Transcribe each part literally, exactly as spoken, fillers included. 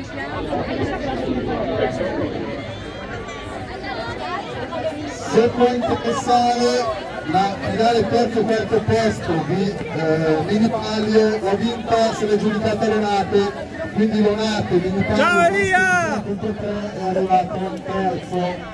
Se può interessare la finale terzo e quarto posto di eh, Mini Palio, ho vinto se le giudicate Lonate, quindi Lonate, Mini Palio, ciao Elia! Contro tre è arrivato un terzo.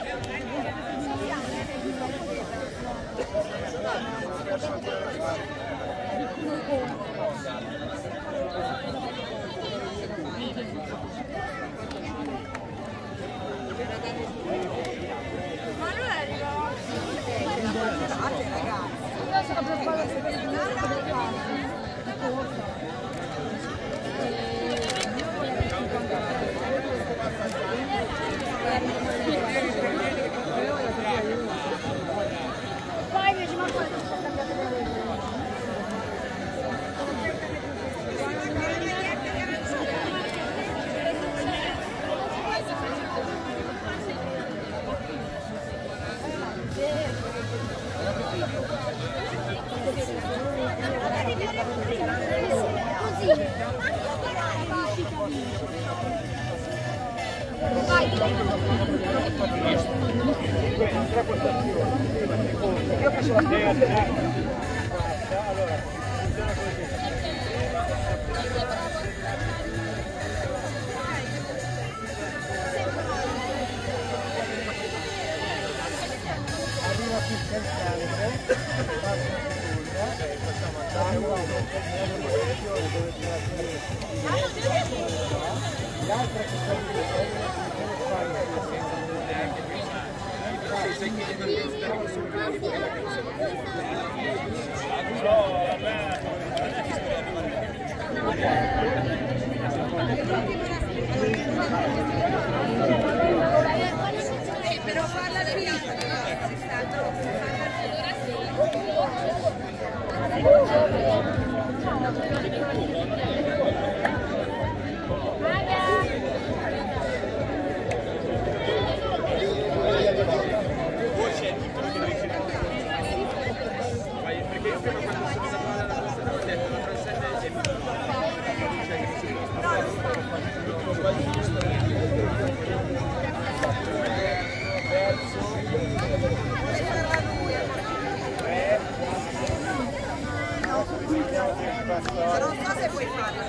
Io faccio la terza. Arriva più centrale, facciamo l'altra che però farla finita, è stato non so se puoi farlo.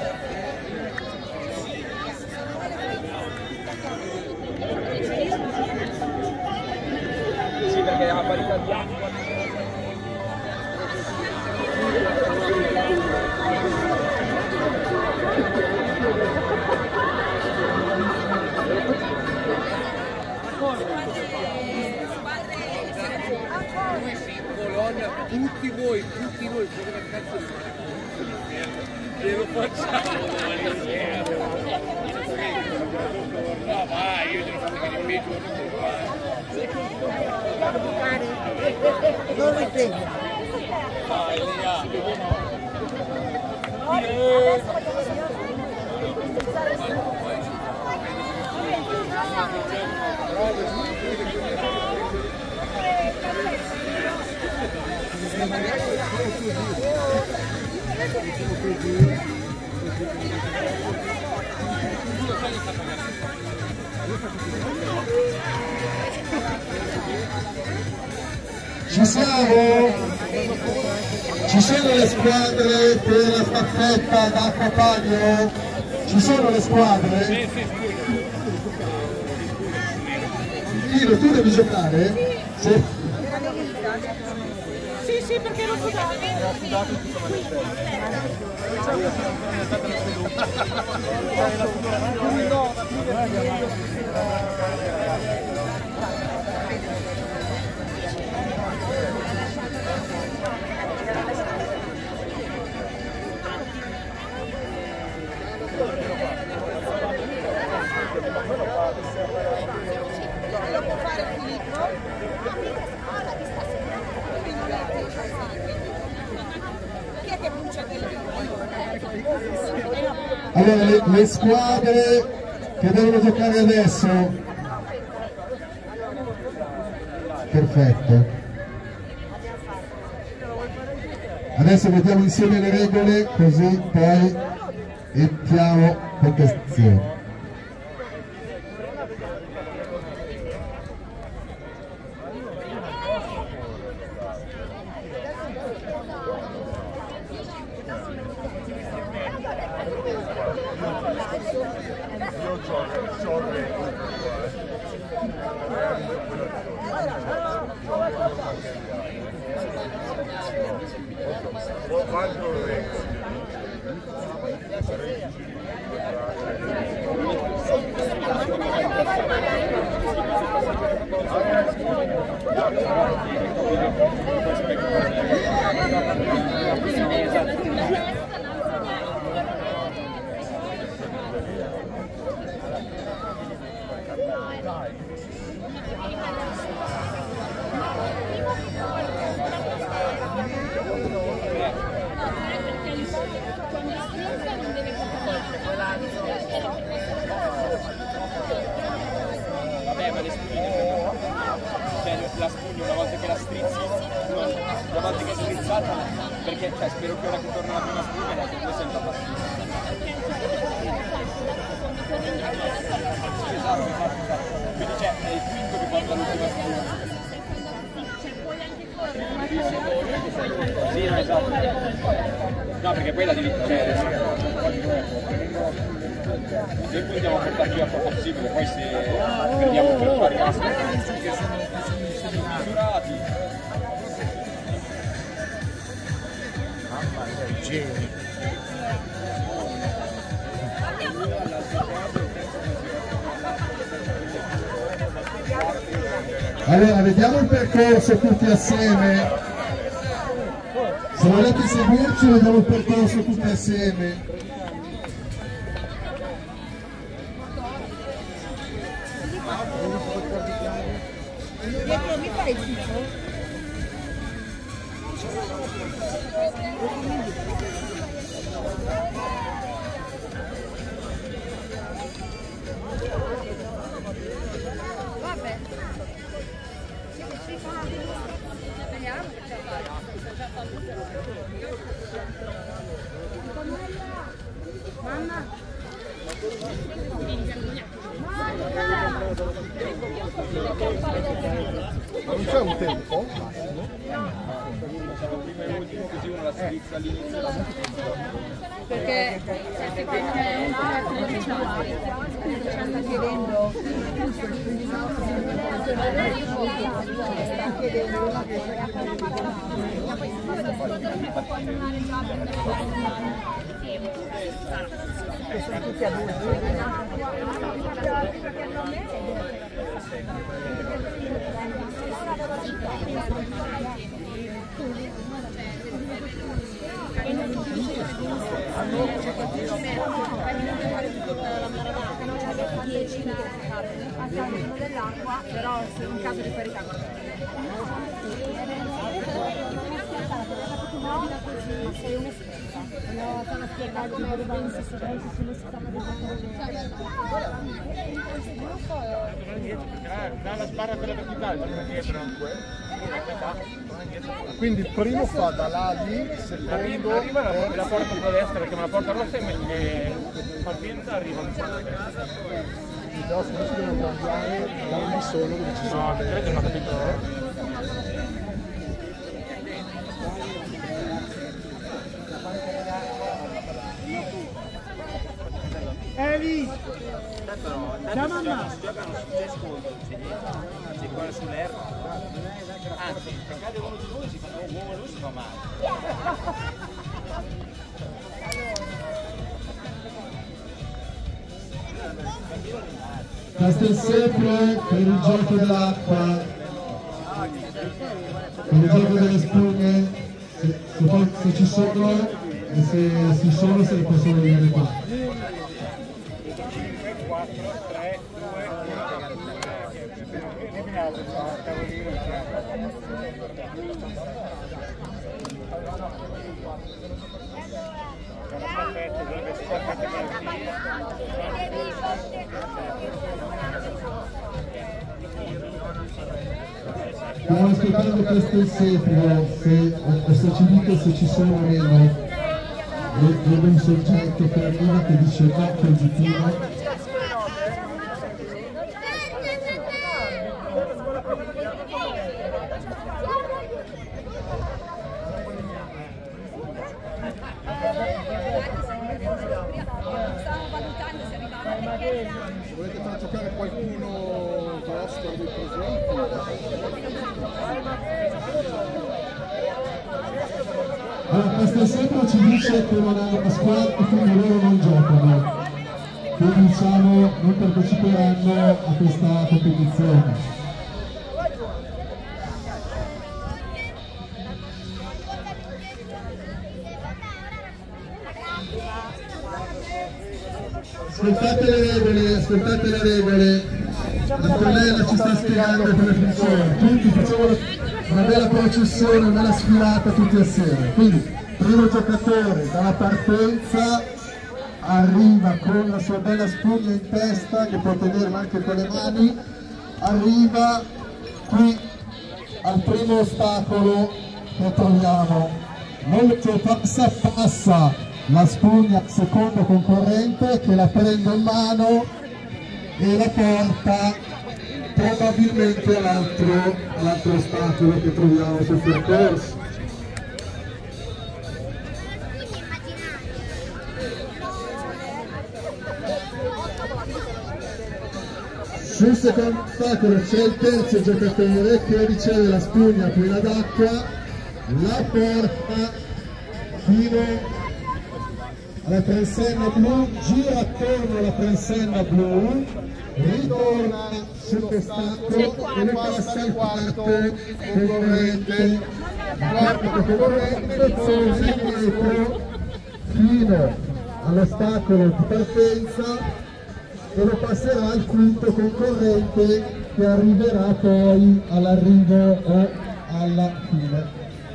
Sì, perché ha parità di acqua. Tutti voi, tutti noi, come cazzo lo facciamo? No, vai, io te lo faccio che mi giorno non riprendo. vai, Elia. Ci siamo? Ci sono le squadre per la staffetta d'acqua Palio? Ci sono le squadre? Tiro, tu devi giocare? Sì. Sì, sì, perché l'ho sudato. L'ho sudato in tutta Lo può fare Filippo? Chi è che brucia del Allora, le, le squadre che devono giocare adesso. Perfetto. Adesso mettiamo insieme le regole, così poi entriamo con questioni. Vabbè, ma le spugne, cioè la spugna una volta che la strizzi, non, una volta che è strizzata, perché cioè, spero che ora che torna la prima spugna la tua sembra fastidio. Sì, esatto, esatto, esatto. Quindi c'è è il quinto che porta l'ultima spugna. Sì, no, esatto. No, perché poi la devi... Cioè, noi puntiamo a portarci a poco possibile, poi se perdiamo per pari a misurati. Mamma mia, il genio. Allora, vediamo il percorso tutti assieme. Se volete seguirci, vediamo il percorso tutti assieme. Dietro mi fai il tifo? Vabbè. Vediamo che c'è mamma. Non c'è un tempo? Così uno la strizza all'inizio. Perché secondo me ci sta chiedendo sta chiedendo sono tutti adulti. dell'acqua, però in caso di parità. No, ma sei un'esperta. No, sono spiegare come ripensi studenti sullo sistema del la sbarra quella verticale, perché dietro quindi il primo fa da là lì, il secondo arriva la, la porta sulla destra, perché me la porta rossa e partenza arriva però se non si devono cambiare non li sono dove ci sono. No, non ho capito. Eli! Ciao mamma! Si corre sull'erba. Anzi, se cade uno di voi si fa un uomo lui si fa male. Questo è sempre per il gioco dell'acqua, per il gioco delle spugne, se, se, se ci sono e se ci sono se le possono venire qua. Stiamo aspettando questo inseprio, se, o se ci dite se ci sono o meno. Vedo un soggetto che arriva che dice no, positivo. Se volete far giocare qualcuno vostro dei presenti. Allora, questo sempre ci dice che non hanno una squadra, quindi loro non giocano, quindi diciamo non parteciperanno a questa competizione. Ascoltate le regole, ascoltate le regole, Antonella ci sta spiegando come funziona, tutti facciamo una bella processione, una bella sfilata tutti assieme. Quindi, primo giocatore dalla partenza arriva con la sua bella spugna in testa, che può tenerla anche con le mani, arriva qui al primo ostacolo che troviamo, non cioè passa, passa la spugna al secondo concorrente che la prende in mano e la porta probabilmente all'altro all ostacolo che troviamo sul percorso. Sul secondo ostacolo c'è il terzo giocatore che riceve la spugna piena d'acqua, la porta fino alla transenna blu, gira attorno alla transenna blu, ritorna sull'ostacolo e ne passa il quarto concorrente, quarto concorrente torna indietro fino all'ostacolo di partenza e lo passerà al quinto concorrente che arriverà poi all'arrivo o alla fine.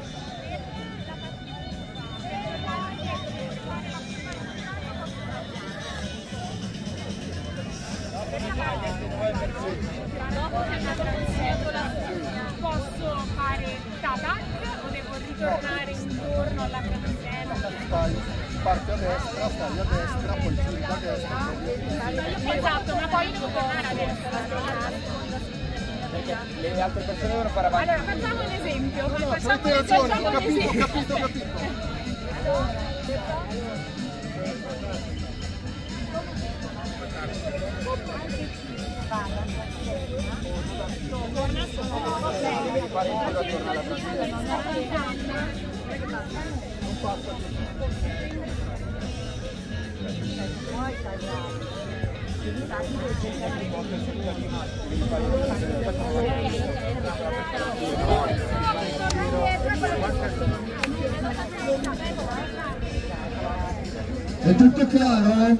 Posso fare tabac o devo ritornare intorno alla cancella? Parte a destra, stai a destra, poi giri da destra. Esatto, ma poi devo tornare a destra. Perché le altre persone devono fare avanti. Allora, facciamo un esempio. No, Facciamo, avete ragione, facciamo ho un capito, ho esempio. capito, ho capito. È tutto chiaro?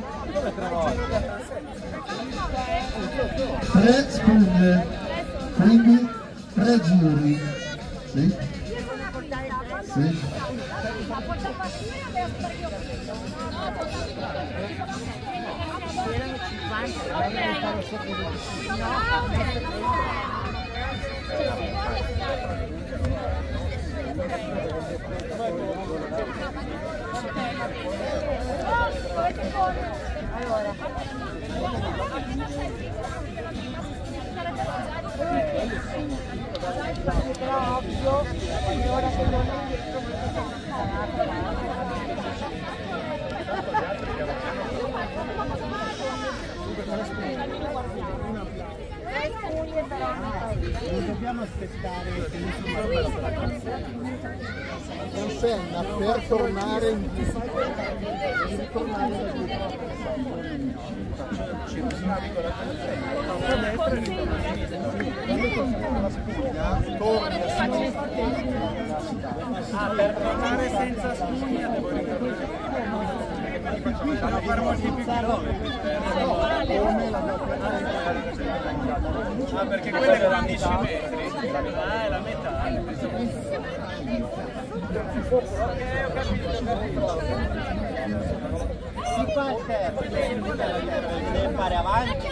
Tre spugne, quindi tre giri. Sì? Sì. Non dobbiamo aspettare che Transenna per tornare indietro. Devi ritornare da dietro. Torni a Ah, per tornare senza spugna devo ritornare. Devo fare molti più chilometri. Ah, perché quello è quindici metri. Ah, è la metà. Si parte, deve fare avanti.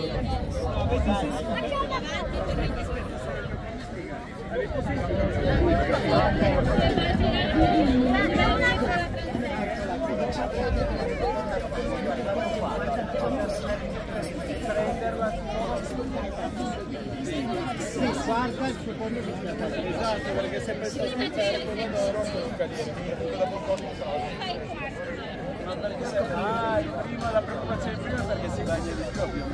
Sì, guarda il secondo riscattatore. Esatto, perché se penso a aspettare quello d'oro non cadere, dopo un po' di soldi. Ah, il primo, la preoccupazione prima perché si va guadagna di scoppio.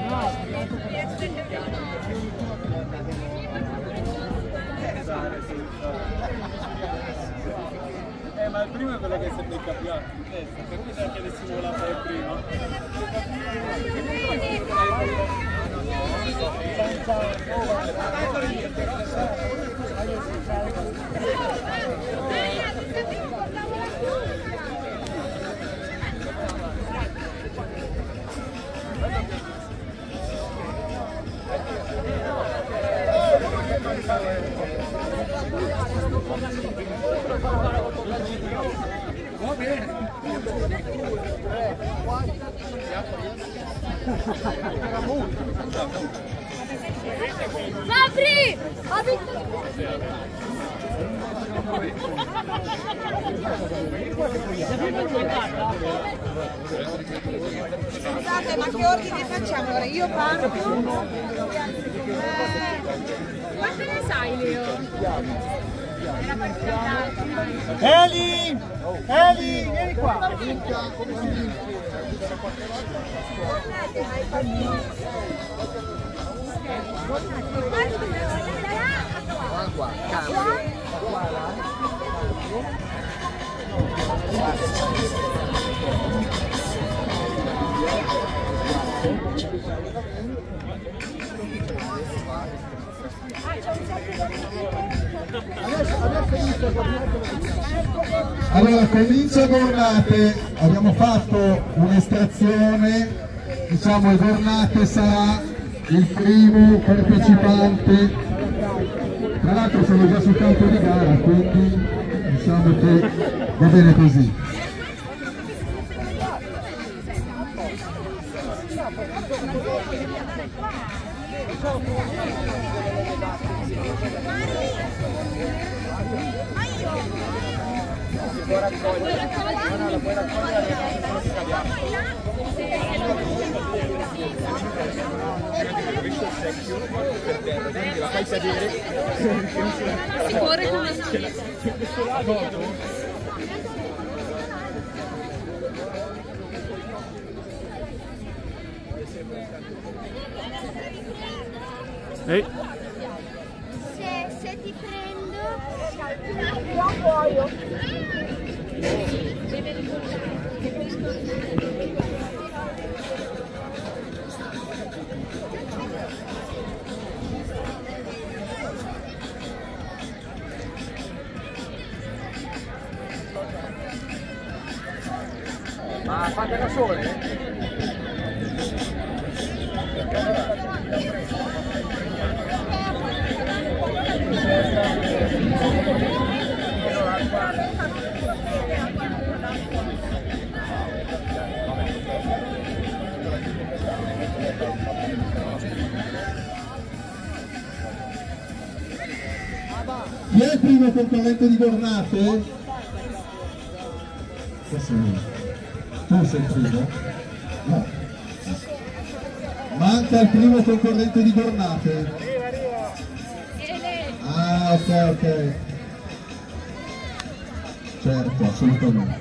Eh, ma il primo è quello che si è beccapiato in testa, per cui se chiedessimo la per il primo. Va bene. Fabri! Ha vinto! Scusate, ma che ordine facciamo? Ora io parto. Quante ne sai, Leo? Eli! Eli, vieni qua! Qua, cambio. Allora, comincia Gornate, abbiamo fatto un'estrazione, diciamo il Gornate sarà il primo partecipante, tra l'altro sono già sul campo di gara, quindi diciamo che va bene così. Puoi raccogliere, no, no, la puoi raccogliere e non si capiamo. Visto il secchio per terra, quindi la fai sedere. Si corre con una schiena. Ehi. Se, se ti prendo, non muoio. Deve ricordare che questo Ma fate da sole? Chi è il primo concorrente di Gornate? Questo è. Tu sei il primo? No. Manca il primo concorrente di Gornate. Ah, ok, ok. Certo, assolutamente.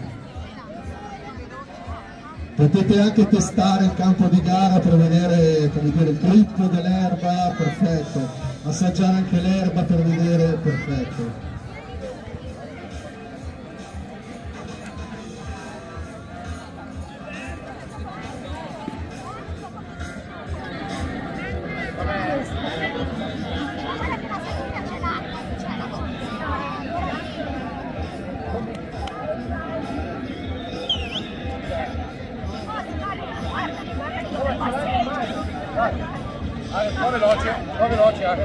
Potete anche testare il campo di gara per vedere, come dire, il grip dell'erba, perfetto. Assaggiare anche l'erba per vedere, perfetto. Un po' veloce, un po' veloce Ares.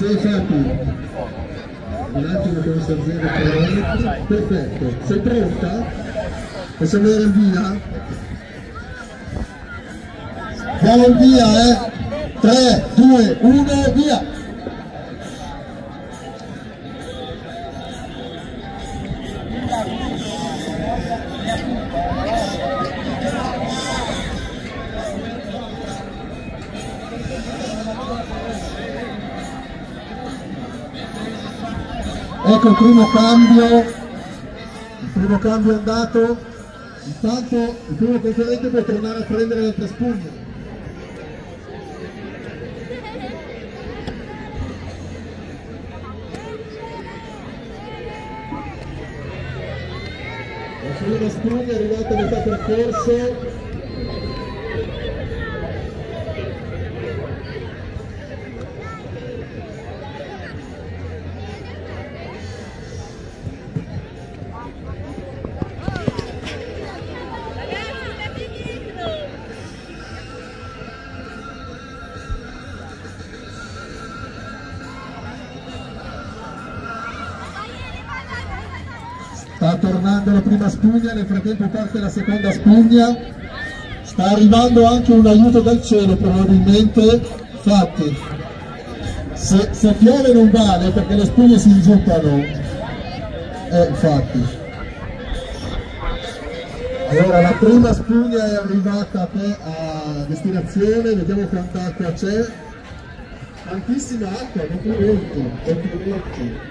Sì, infatti. Un attimo che mi sta zero. Perfetto. Sei pronta? Possiamo andare via? Andiamo il via, eh? tre, due, uno, via! Ecco il primo cambio, il primo cambio è andato, intanto il primo concorrente può tornare a prendere l'altra spugna. La prima spugna è arrivata a metà percorso. Sta tornando la prima spugna, nel frattempo parte la seconda spugna, sta arrivando anche un aiuto dal cielo probabilmente, infatti se, se piove non vale perché le spugne si inzuppano, eh, infatti. Allora la prima spugna è arrivata a, te, a destinazione, vediamo quanta acqua c'è, tantissima acqua, complimenti, complimenti.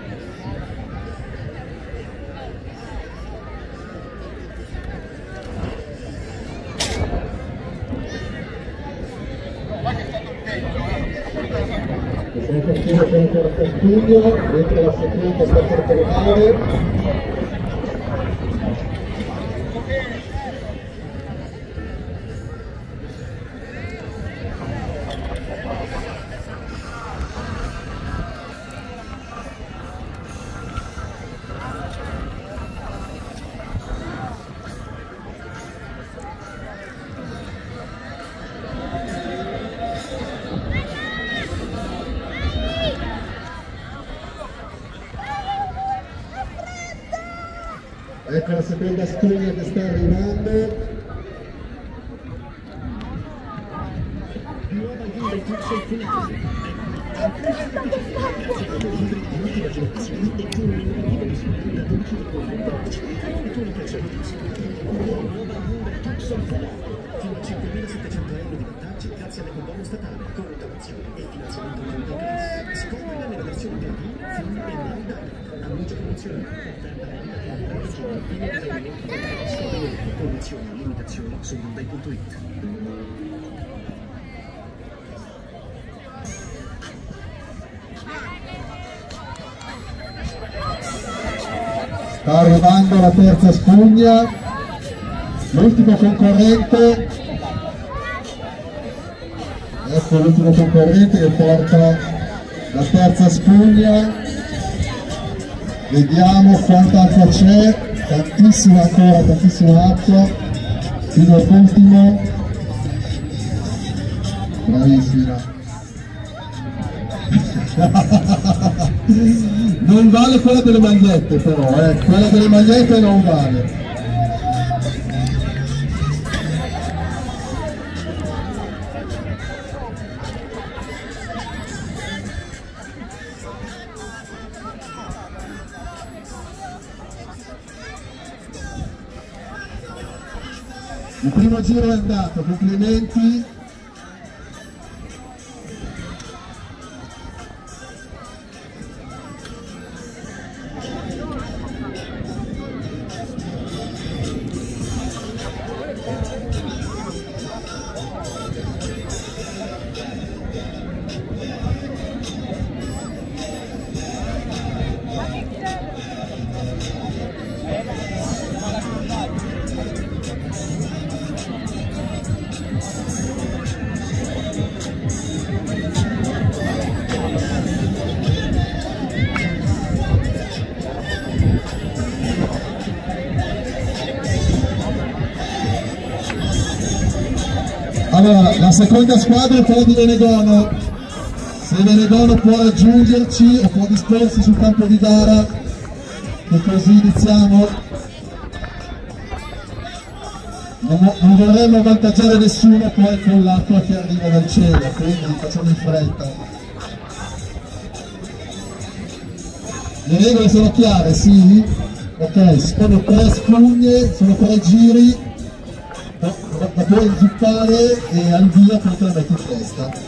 Sono partito con il quarto studio, mentre la seconda sta per terminare. Ecco la seconda spugna che sta arrivando. Fino a cinquemilasettecento euro di vantaggi grazie all'ecobono statale, con rottamazione e finanziamento non. Scoprila nella versione gratuita Film e Now Direct. Annuncio promozionale. Condizioni e limitazioni su Hyundai punto it. Sta arrivando la terza spugna, l'ultimo concorrente, ecco l'ultimo concorrente che porta la terza spugna, vediamo quanta acqua c'è. Tantissima ancora, tantissima acqua, fino all'ultimo, bravissima. Non vale quella delle magliette però, eh. Quella delle magliette non vale. Il primo giro è andato, complimenti. Allora, la seconda squadra è quella di Venegono. Se se Venedono può raggiungerci o può disporsi sul campo di gara, e così iniziamo. Non, non vorremmo avvantaggiare nessuno poi con l'acqua che arriva dal cielo, quindi facciamo in fretta. Le regole sono chiare, sì? Ok, sono tre spugne, sono tre giri, la puoi inzuppare e al via poi te la metti in testa.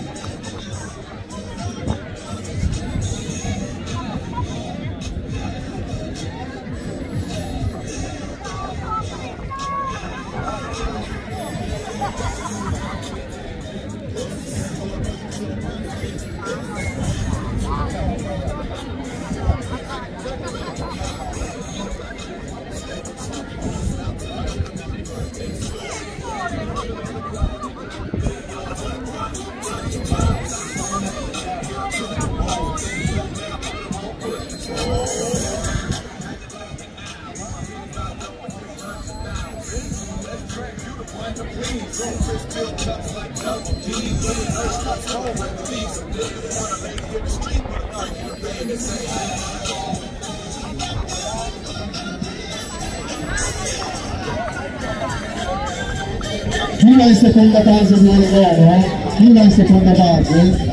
Chi va in seconda base di Venedono? Chi va in seconda base?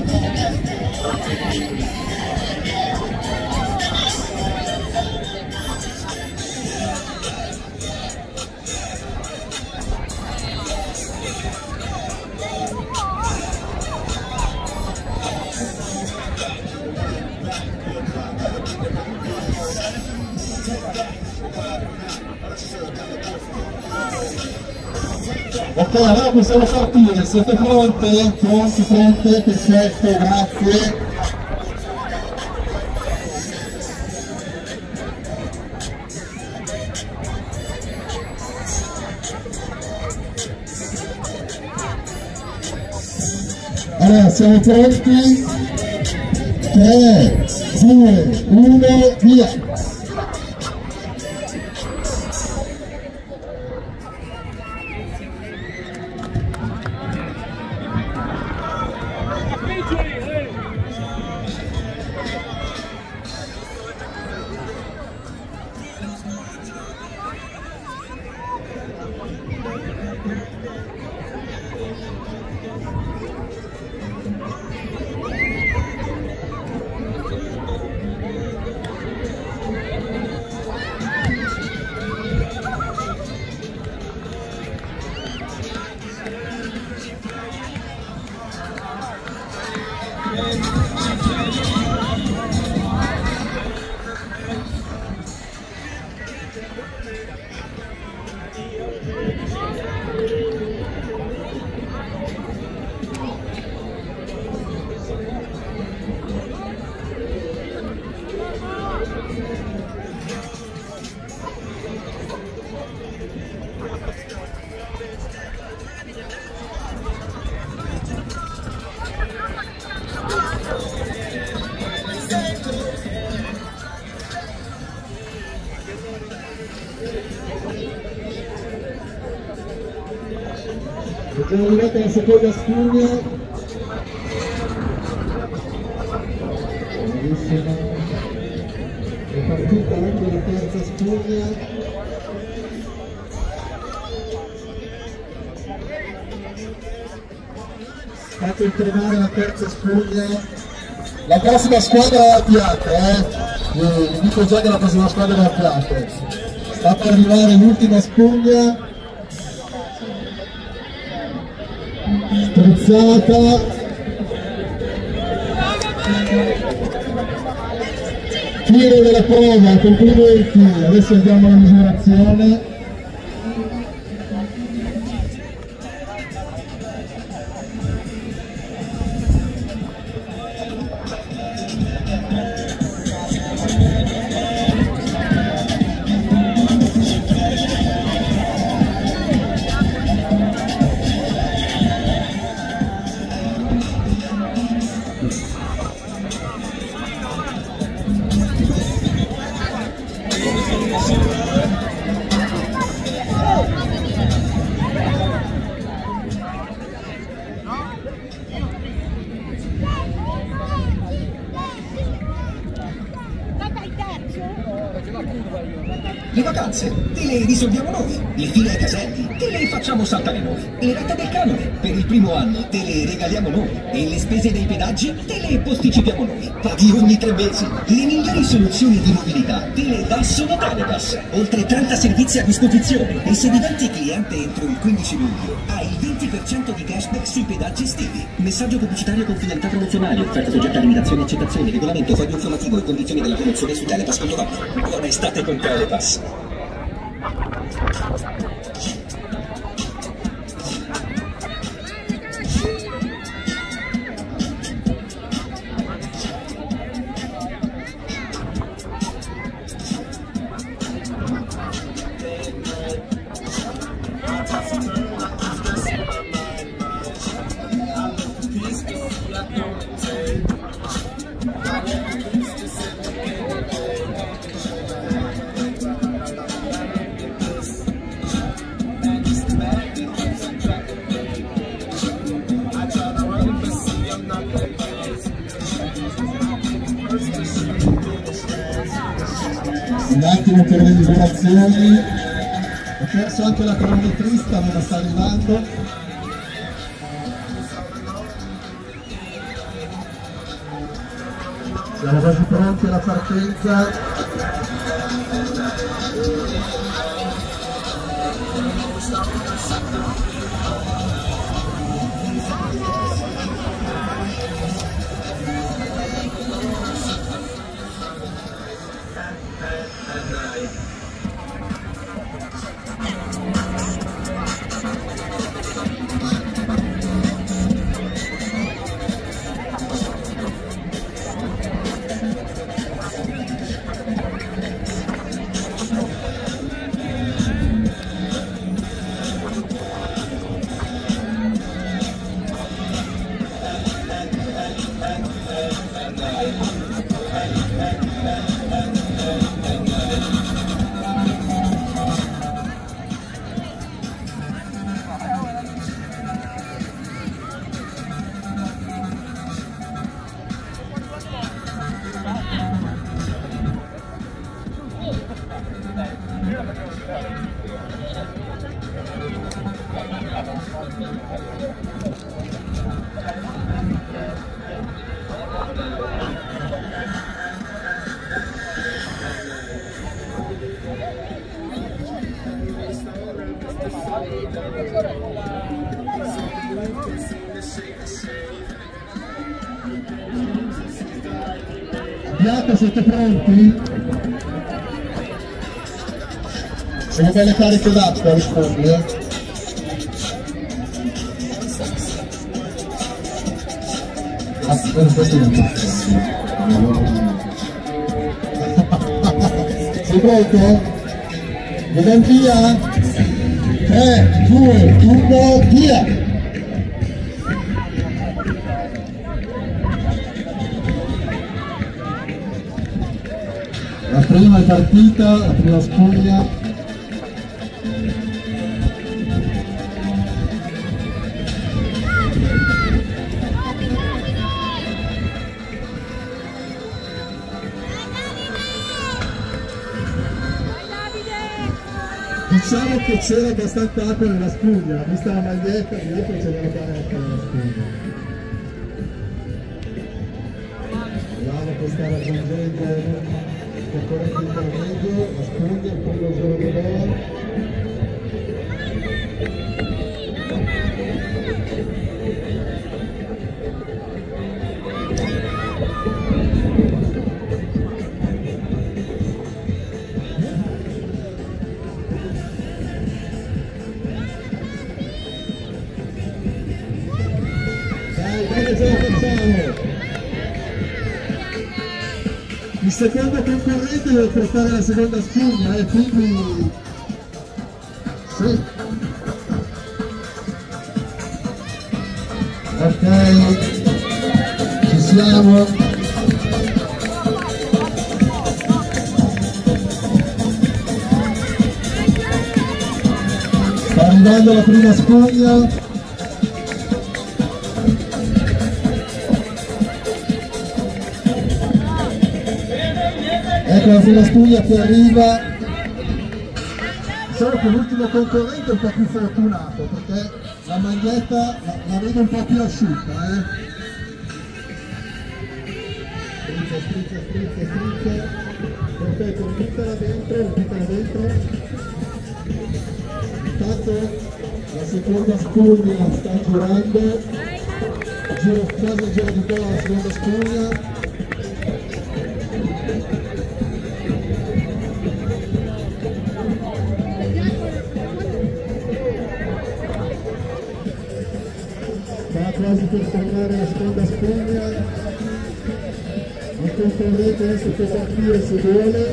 Ok, allora possiamo partire, siete pronte? Pronti, pronte? Perfetto, grazie. Allora, siamo pronti? tre, due, uno, via! Siamo arrivati alla seconda spugna. Bellissima. È partita anche la terza spugna. Fate entrare la terza spugna. La prossima squadra è la Piatra, eh? Vi dico già che la prossima squadra è la Piatra. Sta per arrivare l'ultima spugna. Strizzata, tiro della prova, complimenti, adesso andiamo alla misurazione. Le vacanze te le risolviamo noi, le file ai caselli te le facciamo saltare noi, le rate del canone per il primo anno te le regaliamo noi e le spese dei pedaggi te le posticipiamo noi. Paghi ogni tre mesi. Le migliori soluzioni di mobilità te le dà solo Telepass. Oltre trenta servizi a disposizione e se diventi cliente entro il quindici luglio hai il venti per cento di cashback sui pedaggi estivi. Messaggio pubblicitario con finalità promozionali, offerta soggetta a limitazioni e accettazioni, regolamento, foglio informativo e condizioni della promozione su telepass punto com. Buona estate con Telepass. Un attimo per le misurazioni, ho perso anche la cronometrista, ma sta arrivando. Siamo quasi pronti alla partenza. Piatto, siete pronti? Sono belle cariche d'acqua, rispondi, eh? Ah, questo non è. Sei pronto? Vediamo via? tre, due, uno, via! La prima è partita, la prima spugna. Diciamo che c'era abbastanza acqua nella spugna, vista la maglietta, dietro c'era acqua nella spugna. Vediamo che sta raggiungendo il corretto intermedio, la spugna, il primo giro di loro. Il secondo concorrente deve portare la seconda spugna e eh, quindi sì. Ok, ci siamo. Sta arrivando la prima spugna. Ecco la prima spugna che arriva. Diciamo che l'ultimo concorrente è un po' più fortunato perché la maglietta la, la vedo un po' più asciutta, eh. Strizza, strizza, strizza, strizza. Perfetto, mettila dentro, mettila dentro. Intanto la seconda spugna sta girando. Giro, quasi il giro di bola la seconda spugna. Quasi per fermare la seconda spugna, il concorrente adesso può partire se vuole.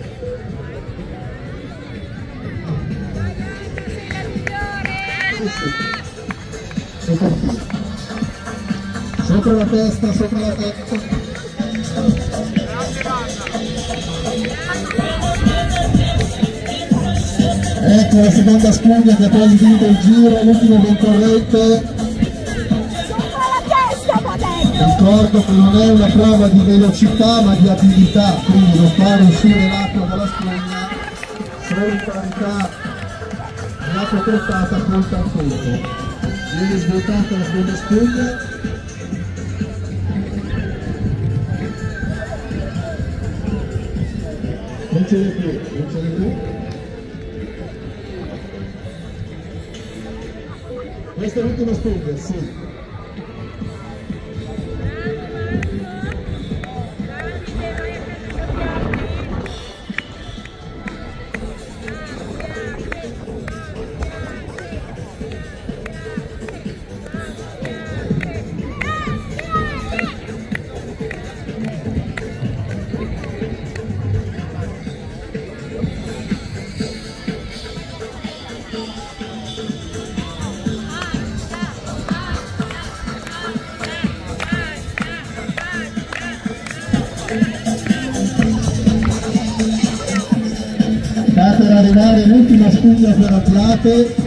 Sì, sì. È partito. Sopra la testa, sopra la testa. Ecco la seconda spugna che ha quasi vinto il giro, l'ultimo concorrente. Ricordo che non è una prova di velocità ma di abilità, quindi non fare uscire l'acqua dalla spugna, solo in qualità di acqua portata conta il tempo. Viene svuotata la seconda spugna. Non ce n'è più, non ce n'è più. Questa è l'ultima spugna, sì. Per arrivare l'ultima spugna per Atlate.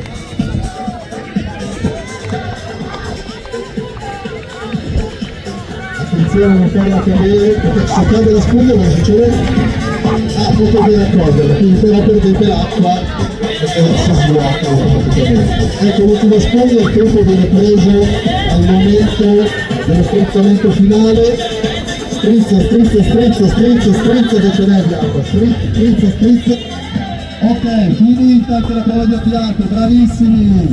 Attenzione a non farla cadere perché se cade la spugna non succede. Ah, potete ben accorgerla, quindi però perdete l'acqua e si svuota praticamente. Ecco l'ultima spugna, il tempo viene preso al momento dello strozzamento finale. Strizza, strizza, strizza, strizza, strizza che ce n'è di acqua, strizza, strizza. Ok, finita anche la prova di Atlante, bravissimi!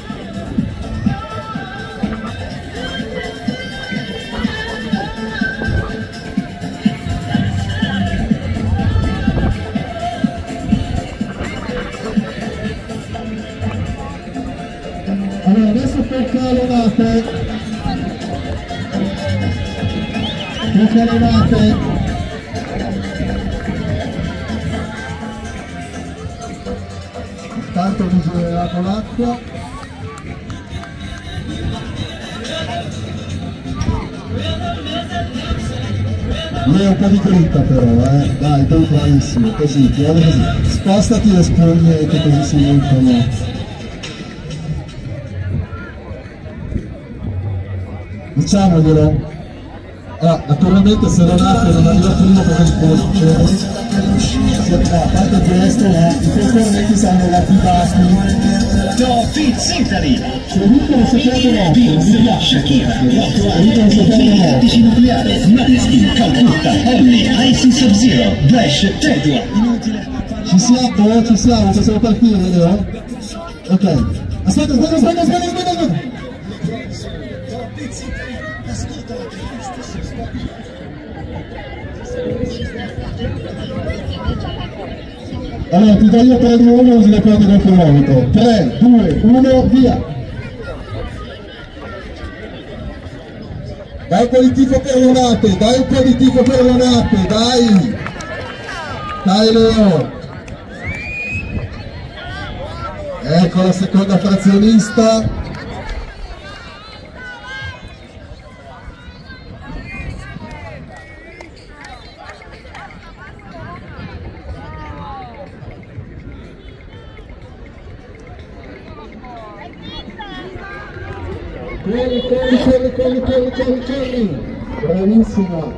Allora, adesso tocca alle nate. Tocca alle nate. Tanto misureremo l'acqua. Lei è un po' di dritta però, eh. Dai, dai, bravissimo, così, chiaro così. Spostati le spugne che così si montano. Diciamoglielo. Ah, naturalmente se non apre non arriva prima perché cosa succede? No, a parte questo, eh, i concorrenti saranno lapidati. Top Hits Italy. Se vincono secondo nostro, mi piace. Vincono secondo nostro. Nucleare, Maneskin, Calcutta, Holly, Icy Sub-Zero, Blash, Tedua. Ci siamo, ci siamo, possiamo partire, vero? Ok. Aspetta, aspetta, aspetta, aspetta, aspetta, aspetta. Allora ti do io tre, due, uno così le prende col cronometro. tre, due, uno, via! Dai un po' di tifo per Leonate, dai un po' di tifo per Leonate, dai! Dai Leo! Ecco la seconda frazionista. Corri, corri, corri, corri, corri, corri, corri! Bravissima!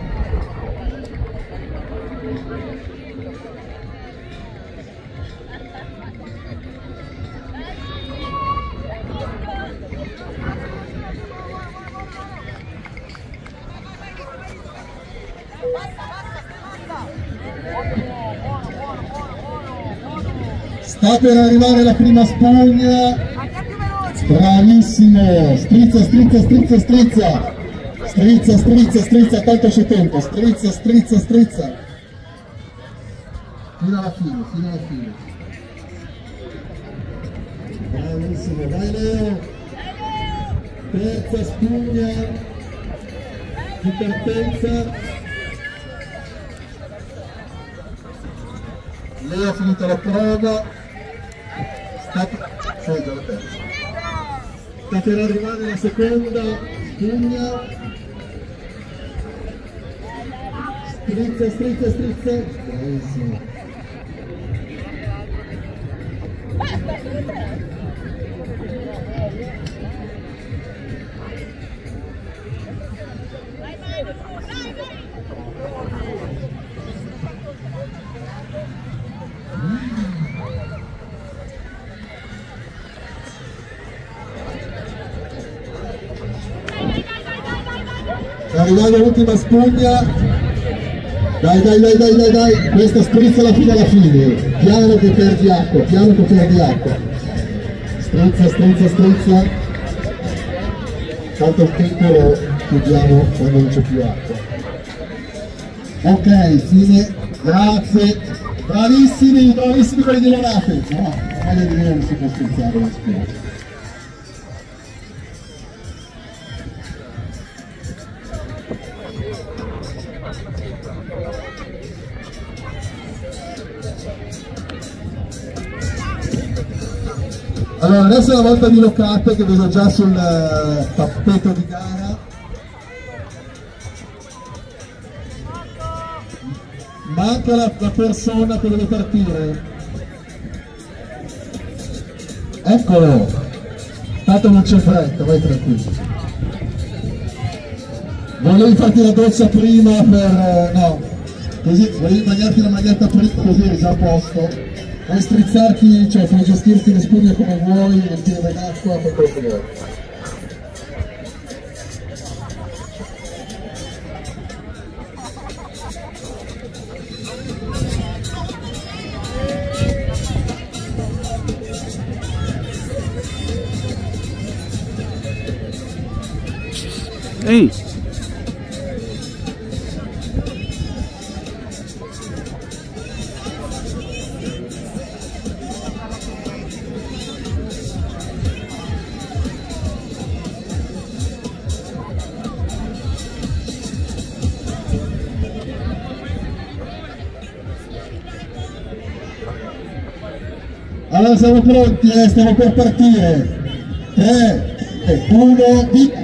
Sta per arrivare la prima spugna. Bravissimo, strizza, strizza, strizza, strizza. Strizza, strizza, strizza, tanto c'è tempo. Strizza, strizza, strizza. Fino alla fine, fino alla fine. Bravissimo, vai Leo. Terza spugna di partenza. Lei ha finito la prova, sta, sì, già la terza. Sta per arrivare la seconda spugna, strizza, strizza, strizza, bravissimo. Sta arrivando l'ultima spugna, dai dai dai dai dai dai, questa strizza fino alla fine, piano che perdi acqua, piano che perdi acqua, strizza, strizza, strizza, tanto il tempo lo chiudiamo quando non c'è più acqua. Ok, fine, grazie, bravissimi, bravissimi quelli di Lonate, no, la maglia di Leo non si può strizzare la spugna. Allora, adesso è la volta di Locate che vedo già sul eh, tappeto di gara. Manca la, la persona che deve partire. Eccolo! Tanto non c'è fretta, vai tranquillo. Volevi farti la doccia prima per... Eh, no, così volevi bagnarti la maglietta prima così eri già a posto. Puoi strizzarti, cioè puoi gestirti le spugne come vuoi, riempire d'acqua, fai quello che vuoi. Ehi! Allora siamo pronti, eh? Stiamo per partire. tre, uno, via!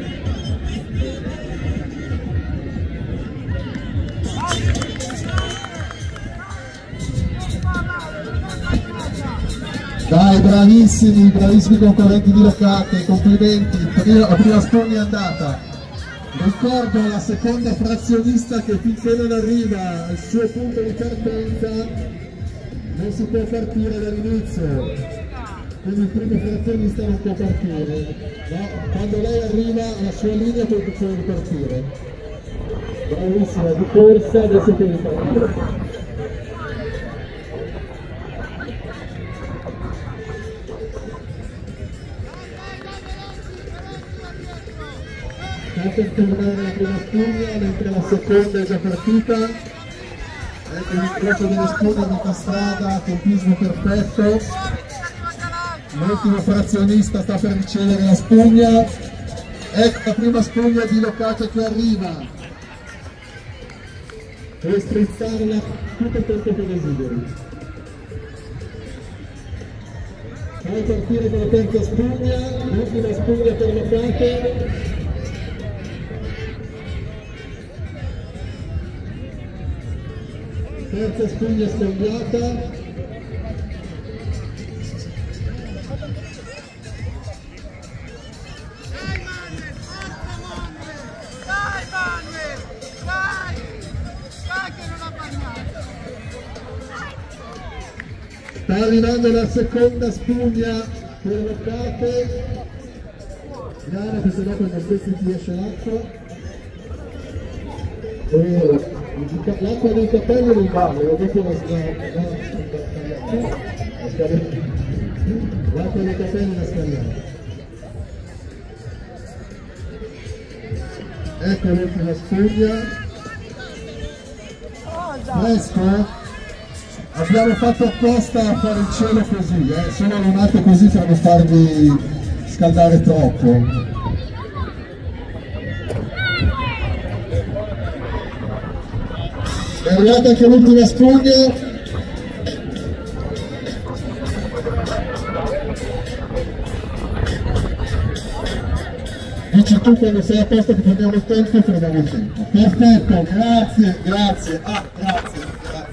Dai, bravissimi, bravissimi concorrenti di Locate, complimenti, prima, la prima spugna è andata. Ricordo alla seconda frazionista che finché non arriva al suo punto di partenza non si può partire dall'inizio, quindi il primo frazionista non può partire, no? Quando lei arriva alla sua linea poi può ripartire. Bravissima, di corsa, adesso puoi ripartire. Sta per terminare la prima spugna, mentre la seconda è già partita. Ecco l'incrocio delle spugne a metà strada, tempismo perfetto. L'ultimo frazionista sta per ricevere la spugna. Ecco la prima spugna di Locate che arriva. Puoi strizzarla tutto il tempo che desideri. Fai partire con la terza spugna, l'ultima spugna per Locate. Terza spugna scambiata. Sta arrivando la seconda spugna per Locate. Gara che se no quando stessi ti esce l'acqua. E L'acqua dei capelli non vale, ho detto la scagliata. L'acqua dei capelli la scagliata. Ecco l'ultima spugna. Fresco? Abbiamo fatto apposta a fare il cielo così, eh? Sono lunate così per non farvi scaldare troppo. È arrivata anche l'ultima spugna. Dici tu quando sei a posto che prendiamo il tempo e prendiamo il tempo. Perfetto, grazie, grazie, ah, grazie, grazie.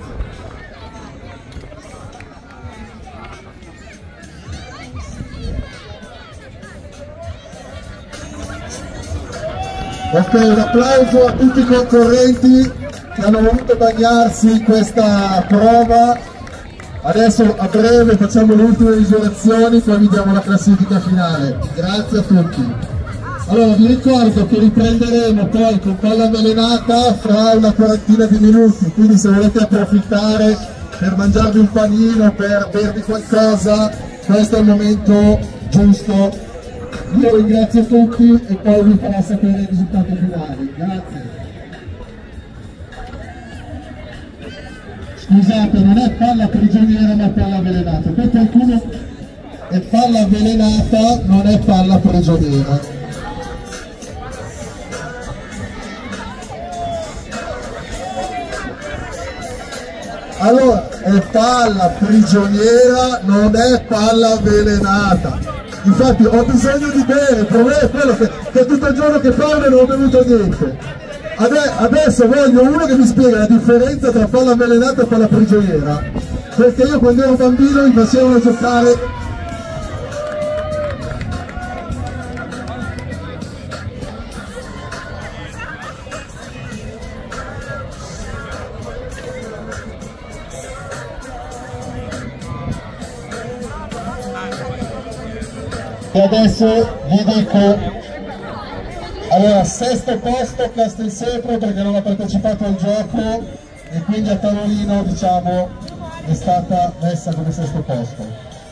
Ok, un applauso a tutti i concorrenti che hanno voluto bagnarsi in questa prova. Adesso a breve facciamo le ultime misurazioni, poi vi diamo la classifica finale. Grazie a tutti. Allora vi ricordo che riprenderemo poi con palla avvelenata fra una quarantina di minuti, quindi se volete approfittare per mangiarvi un panino, per bervi qualcosa, questo è il momento giusto. Io ringrazio tutti e poi vi farò sapere i risultati finali. Grazie. Scusate, non è palla prigioniera ma palla avvelenata. Per qualcuno è palla avvelenata, non è palla prigioniera. Allora, è palla prigioniera, non è palla avvelenata. Infatti ho bisogno di bere, il problema è quello che, che tutto il giorno che parlo non ho bevuto niente. Adesso voglio uno che mi spiega la differenza tra palla avvelenata e palla prigioniera, perché io quando ero bambino mi facevano giocare. E adesso vi dico, allora, sesto posto Castelsepro perché non ha partecipato al gioco e quindi a tavolino, diciamo, è stata messa come sesto posto.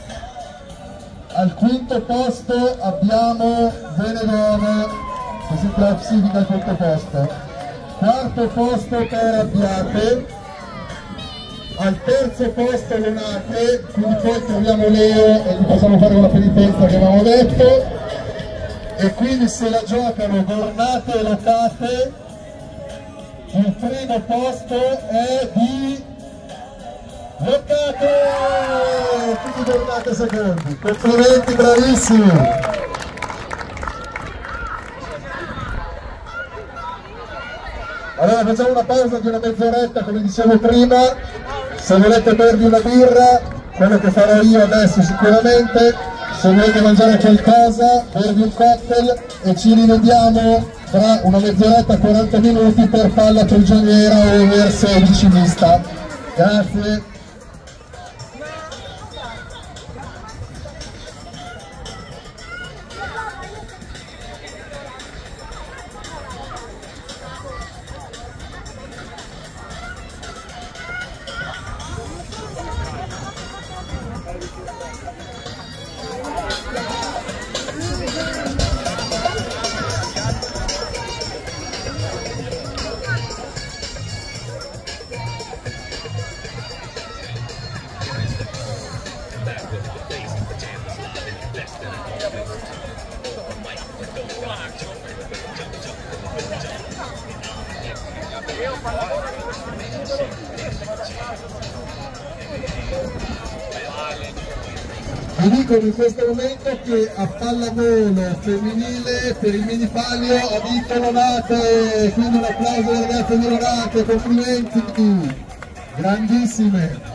Al quinto posto abbiamo Venevano, così classifica il quinto posto. Quarto posto per Abbiate. Al terzo posto Lonate, quindi poi troviamo Leo e gli possiamo fare una penitenza che avevamo detto, e quindi se la giocano Gornate e Locate. Il primo posto è di Locate, quindi Gornate secondi. Complimenti, bravissimi. Allora facciamo una pausa di una mezz'oretta come dicevo prima. Se volete bervi una birra, quello che farò io adesso sicuramente, se volete mangiare qualcosa, bervi un cocktail e ci rivediamo tra una mezz'oretta, quaranta minuti per palla prigioniera over sedici mista. Grazie. Vi dicono in questo momento che a pallavolo femminile per il mini palio ha vinto Lonate, quindi un applauso alle ragazze di Lonate, complimenti, grandissime.